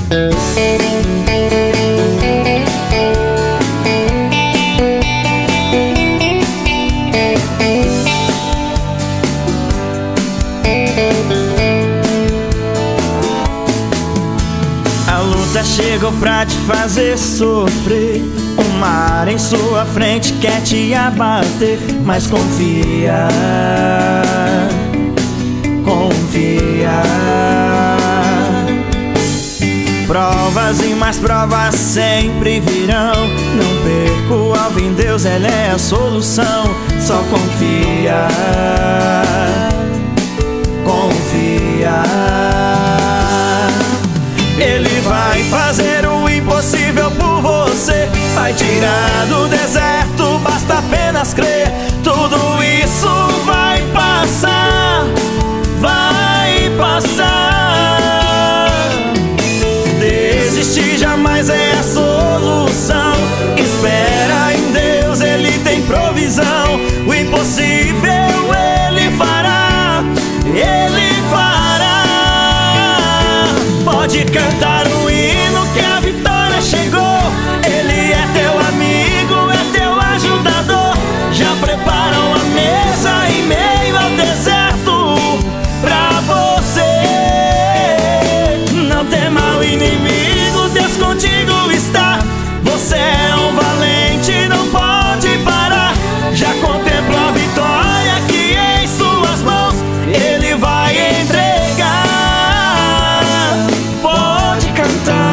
A luta chegou pra te fazer sofrer. O mar em sua frente quer te abater. Mas confia, confia. Provas e mais provas sempre virão. Não perca o alvo em Deus, Ele é a solução. Só confia, confia. Ele vai fazer o impossível por você. Vai tirar do deserto, basta apenas crer. Tudo isso vai passar, vai passar. Desistir jamais é a solução. Espera em Deus, Ele tem provisão. O impossível Ele fará, Ele fará. Pode cantar um hino que a vitória chegou. Ele é teu amigo, é teu ajudador. Já preparam a mesa em meio ao deserto pra você. Não tema o inimigo, Deus contigo está. Você é um valente, não pode parar. Já contempla a vitória que em suas mãos Ele vai entregar. Pode cantar.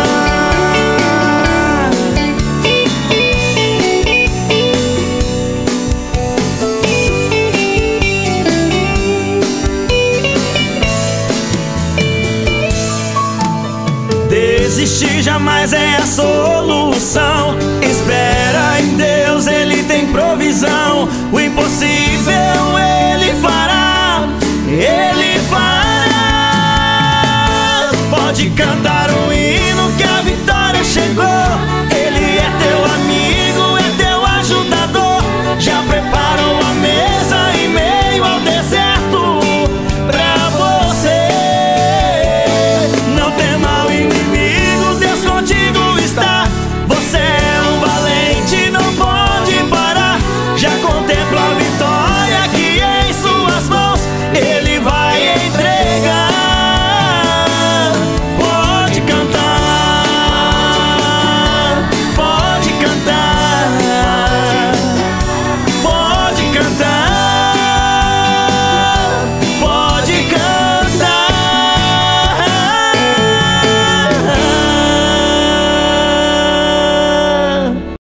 Desistir jamais é a solução. Espera em Deus, Ele tem provisão. O impossível Ele fará, Ele fará. Pode cantar.